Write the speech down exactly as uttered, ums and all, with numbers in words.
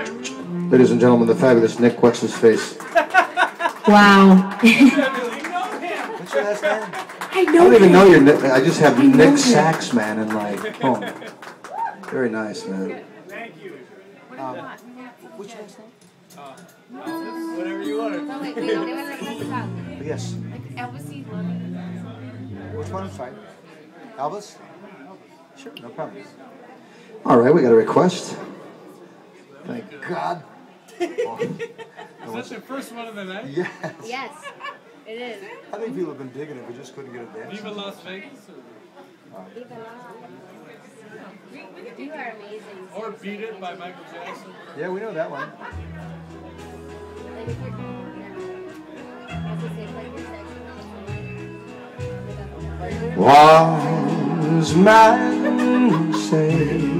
Ladies and gentlemen, the fabulous Nick What's-His-Face. Wow. What's your last name? I know I don't even him. know your Nick. I just have I know Nick him. Sax, man, and like, oh. Very nice, man. Thank you. Um, what's your last name? Uh, Elvis, whatever you want. No, wait, wait, they were like this song. Yes. Like Elvis is loving. Which one? Sorry. Elvis? Sure, no problem. All right, we got a request. Thank God. Oh. Is that the first one of the night? Yes. Yes, it is. I think people have been digging it. We just couldn't get it dancing. Viva Las Vegas? Viva la. You are amazing. Or, or Beat It by Michael Jackson? Yeah, we know that one. Like if you're, I was gonna say, like you're sexy. Wise man say